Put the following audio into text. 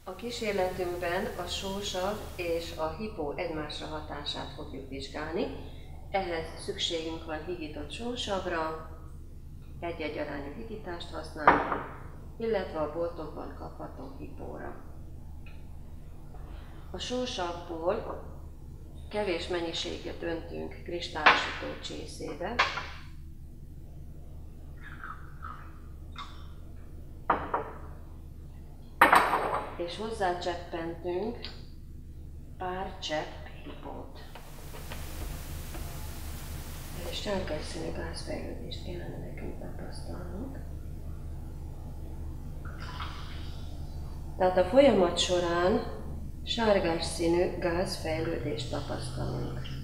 A kísérletünkben a sósav és a hipó egymásra hatását fogjuk vizsgálni. Ehhez szükségünk van higított sósavra, egy-egy arányú higítást használunk, illetve a boltokban kapható hipóra. A sósavból kevés mennyiséget öntünk kristályosító csészébe, és hozzácseppentünk pár csepp hipót. Ez sárgás színű gázfejlődést kellene nekünk tapasztalnunk. Tehát a folyamat során sárgás színű gázfejlődést tapasztalunk.